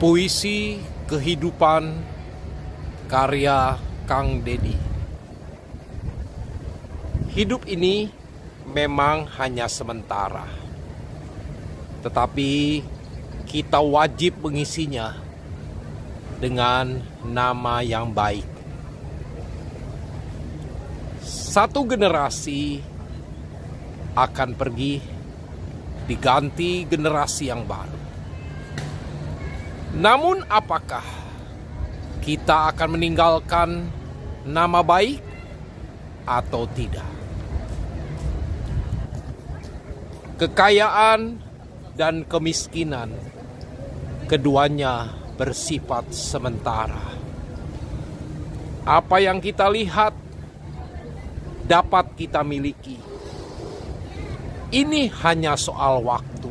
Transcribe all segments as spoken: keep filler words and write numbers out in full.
Puisi Kehidupan karya Kang Dedi. Hidup ini memang hanya sementara, tetapi kita wajib mengisinya dengan nama yang baik. Satu generasi akan pergi, diganti generasi yang baru. Namun apakah kita akan meninggalkan nama baik atau tidak? Kekayaan dan kemiskinan keduanya bersifat sementara. Apa yang kita lihat dapat kita miliki. Ini hanya soal waktu.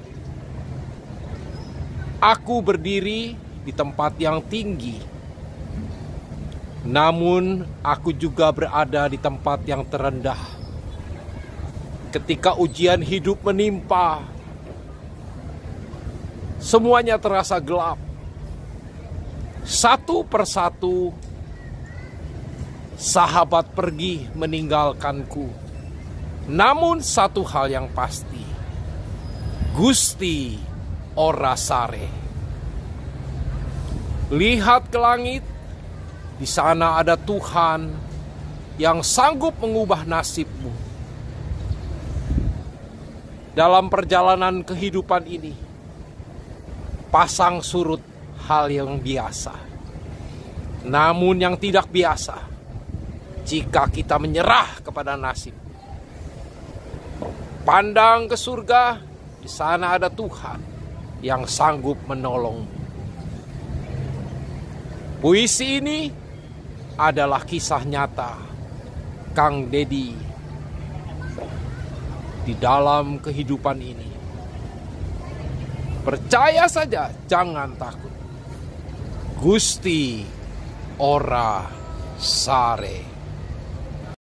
Aku berdiri di tempat yang tinggi, namun aku juga berada di tempat yang terendah. Ketika ujian hidup menimpa, semuanya terasa gelap. Satu persatu, sahabat pergi meninggalkanku. Namun satu hal yang pasti, Gusti ora sare. Lihat ke langit, di sana ada Tuhan yang sanggup mengubah nasibmu. Dalam perjalanan kehidupan ini, pasang surut hal yang biasa. Namun yang tidak biasa, jika kita menyerah kepada nasib. Pandang ke surga, di sana ada Tuhan yang sanggup menolongmu. Puisi ini adalah kisah nyata Kang Dedi di dalam kehidupan ini. Percaya saja, jangan takut. Gusti ora sare.